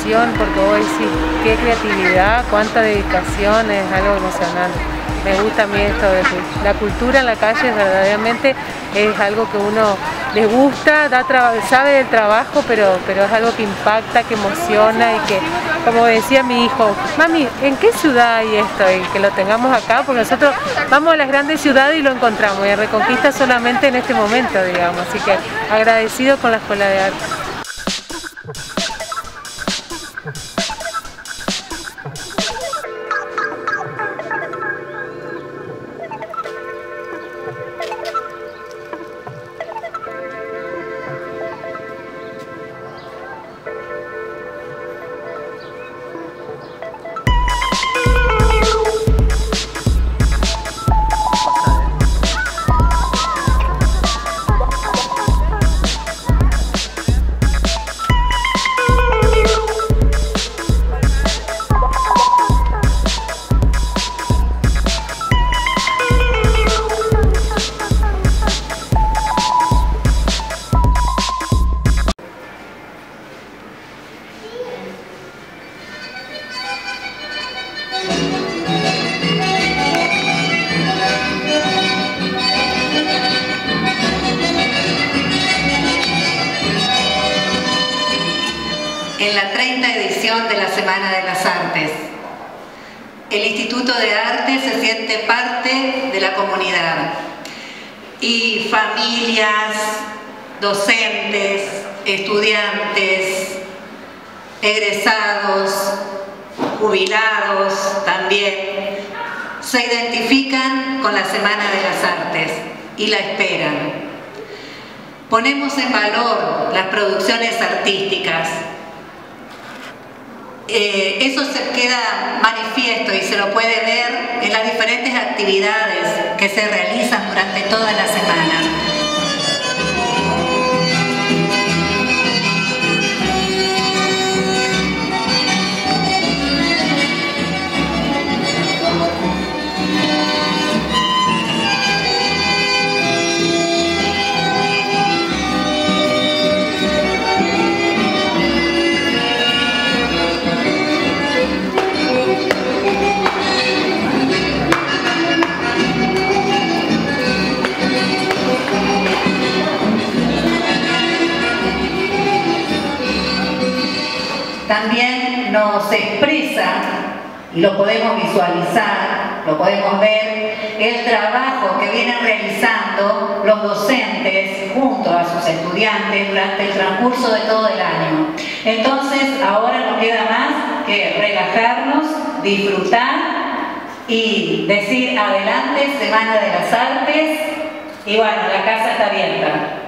emoción, porque vos decís, qué creatividad, cuánta dedicación, es algo emocionante. Me gusta a mí esto de que la cultura en la calle verdaderamente es algo que uno le gusta, sabe del trabajo, pero es algo que impacta, que emociona y que, como decía mi hijo, mami, ¿en qué ciudad hay esto? Y que lo tengamos acá, porque nosotros vamos a las grandes ciudades y lo encontramos, y en Reconquista solamente en este momento, digamos, así que agradecido con la Escuela de Arte. En la 30ª edición de la Semana de las Artes, el Instituto de Arte se siente parte de la comunidad y familias, docentes, estudiantes, egresados, jubilados también, se identifican con la Semana de las Artes y la esperan. Ponemos en valor las producciones artísticas. Eso se queda manifiesto y se lo puede ver en las diferentes actividades que se realizan durante toda la semana. También nos expresa, y lo podemos visualizar, lo podemos ver, el trabajo que vienen realizando los docentes junto a sus estudiantes durante el transcurso de todo el año. Entonces, ahora no queda más que relajarnos, disfrutar y decir adelante, Semana de las Artes, y bueno, la casa está abierta.